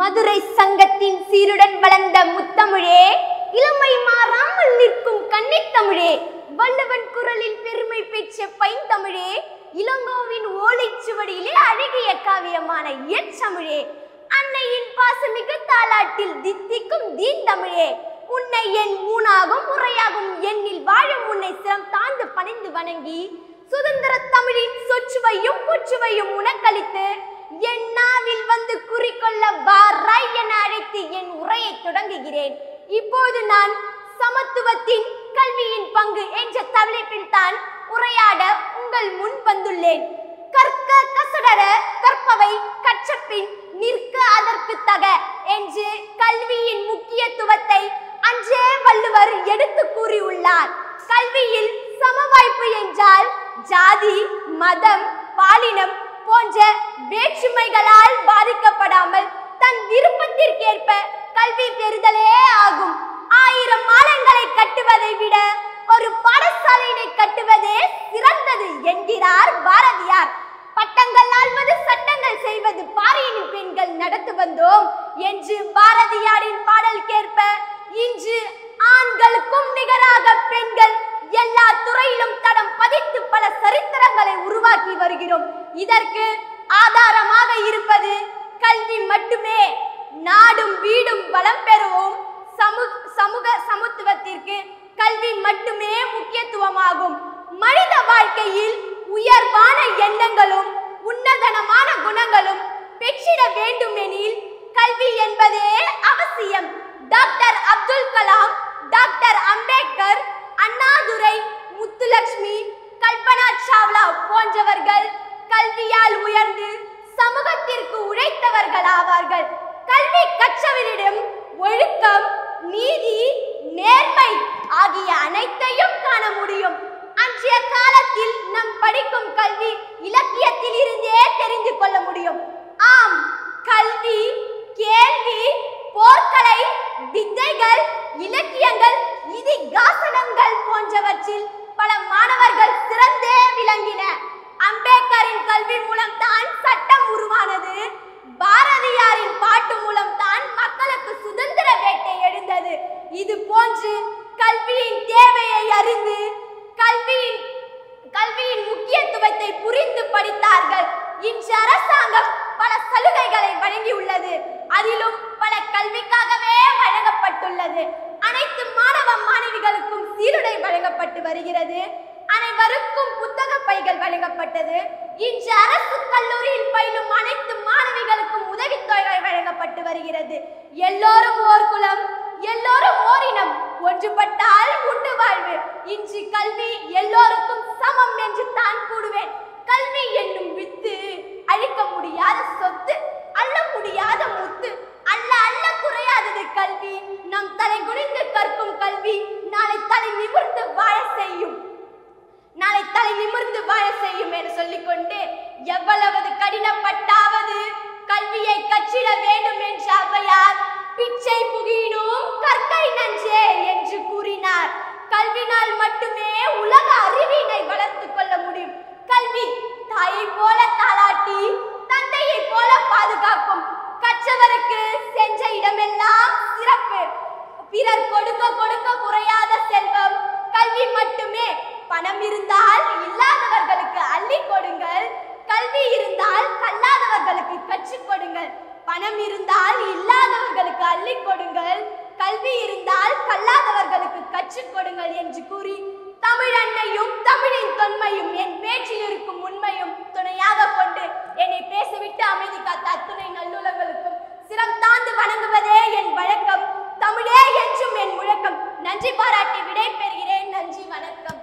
மதுரை சங்கத்தின் சீருடன் வளர்ந்த முத்தமிழே, இளமை மாறாமல் நிற்கும் கன்னித்தமிழே, வள்ளுவன் குரலில் பெருமை பெற்ற பைந்தமிழே, இளங்கோவின் ஓலைச்சுவடியிலே அழகிய காவியமான இயற்றமிழே, அன்னையின் பாசமிகு தாலாட்டில் தித்திக்கும் தீந்தமிழே, உன்னை என் ஊனாகும் உரையாகும் எண்ணில் வாழும் உன்னை சிரம் தாழ்ந்து பணிந்து வணங்கி சுதந்திர தமிழின் சொச்சுவையும் பொச்சுவையும் உனக்களித்து என் நாவில் வந்து குறிக்கொள்ள வாராய் என அழைத்து என் உரையை தொடங்குகிறேன். இப்போது நான் சமத்துவத்தின் கல்வியின் பங்கு என்ற தலைப்பில் தான் உரையாட உங்கள் முன் வந்துள்ளேன். கற்க கசடர கற்பவை கற்றபின் நிற்க அதற்கு தக என்று கல்வியின் முக்கியத்துவத்தை அன்றே வள்ளுவர் எடுத்து கூறியுள்ளார். கல்வியில் சமவாய்ப்பு என்றால் ஜாதி, மதம், பாலினம் போன்ற வேற்றுமைகளால் பாதிக்கப்படாமல் தன் விருப்பத்திற்கேற்ப கல்வி பெறுதலே ஆகும். 1000 மாடங்களை கட்டுவதை விட ஒரு பாடசாலையை கட்டுவதே சிறந்தது என்கிறார் பாரதியார். பட்டங்கள் ஆள்வது சட்டங்கள் செய்வது பாரியின் பெண்கள் நடத்து வந்தோம் என்று பாரதியாரின் பாடலுக்கேற்ப இன்று ஆண்களுக்கும் நிகராக பெண்கள் எல்லா துறையிலும் தடம் பதித்து பல சரித்திரங்களை உருவாக்கி வருகிறோம். இதற்கு ஆதாரமாக இருப்பது கல்வி மட்டுமே. நாடும் வீடும் வளம் பெறுவோம். சமூக சமத்துவத்திற்கு கல்வி மட்டுமே முக்கியத்துவமாகும். மனித வாழ்க்கையில் உயர்வான எண்ணங்களும் உன்னதனமான குணங்களும் பெற்றிட வேண்டுமெனில் கல்வி என்பதே அவசியம். டாக்டர் அப்துல் கலாம், டாக்டர் அம்பேத்கர், அண்ணாதுரை, முத்துலட்சுமி, கல்பனா சாவ்லா போன்றவர்கள் கல்வியால் உயர்ந்து சமூகத்திற்கு உழைத்தவர்கள் ஆவார்கள். கல்வி கற்றவரிடம் ஒழுக்கம், நீதி, நேர்மை ஆகிய அனைத்தையும் காண முடியும். அன்றைய காலத்தில் நாம் படிக்கும் கல்வி இலக்கியத்தில் இருந்தே தெரிந்து கொள்ள முடியும். ஆம், கல்வி, கேள்வி, போர்க்கலை, வித்தைகள், இலக்கியங்கள், இதிகாசனங்கள் போன்றவற்றில் பல மாணவர்கள் சிறந்தே விளங்கின. அம்பேத்கரின் கல்வி மூலம் தான் சட்டம் உருவானது. பாரதியாரின் பாட்டு மூலம் தான் மக்களுக்கு சுதந்திர வேட்டை எழுந்தது. இது போன்று கல்வியின் தேவையை அறிந்து கல்வியின் முக்கியத்துவத்தை புரிந்து படித்தார்கள். இன்று அரசாங்கம் பல சலுகைகளை வழங்கியுள்ளது. அதிலும் பல கல்விக்காகவே வழங்கப்பட்டுள்ளது. அனைத்து மாணவ மாணவிகளுக்கும் சீருடை வழங்கப்பட்டு வருகிறது. அனைவருக்கும் புத்தக பைகள் வழங்கப்பட்டது. இன்று அரசு கல்லூரியில் பயிலும் அனைத்து மாணவிகளுக்கும் உதவித்தொகை வழங்கப்பட்டு வருகிறது. எல்லோரும் ஓர் குலம், எல்லோரும் ஓரினம், ஒன்றுபட்டால் உண்டு வாழ்வு. இன்று கல்வி எல்லோருக்கும் சமம் என்று தான் கூடுவேன். கல்வி என்னும் வித்து அழிக்க முடியாத சொத்து, அள்ள முடியாத முத்து, அல்ல அல்ல குறையாதது கல்வி. நம் தலை குனிந்து கற்கும் கல்வி நாளை தலை நிமிர்ந்து வாழ செய்யும். நாளை தலை நிமிர்ந்து வாழ செய்யும் என சொல்லிக்கொண்டு எவ்வளவு கடினப்பட்டாவது கல்வியை கற்றிட வேண்டும் என்ற ஔவையார் பிச்சை புகினும் கற்கை நன்றே என்று கூறினார். கல்வினால் மட்டுமே உலக அறிவினை வளர்த்து கொள்ள முடியும். கல்வி தாயை போல தாளாட்டி தந்தையை போல பாதுகாக்கும். கற்றவருக்கு சென்ற இடமெல்லாம் சிறப்பு. பிறர் கொடுக்க கொடுக்க குறையாத செல்வம் கல்வி மட்டுமே. பணம் இருந்தால் இல்லாதவர்களுக்கு அள்ளி கொடுங்கள். கல்வி இருந்தால் கல்லாதவர்களுக்கு கற்றுக் கொடுங்கள். பணம் இருந்தால் இல்லாதவர்களுக்கு அள்ளி கொடுங்கள். கல்வி இருந்தால் கல்லாதவர்களுக்கு கற்றுக் கொடுங்கள் என்று கூறி தமிழ் அன்னையும் தமிழின் தொன்மையும் என் பேச்சில் இருக்கும் உண்மையும் துணையாக கொண்டு என்னை பேசவிட்டு அமைதி காத்த அத்துணை நல்லுலங்களுக்கும் சிரம் தாழ்ந்து வணங்குவதே என் வழக்கம். தமிழே என்றும் என் முழக்கம். நன்றி பாராட்டி விடை பெறுகிறேன். நன்றி, வணக்கம்.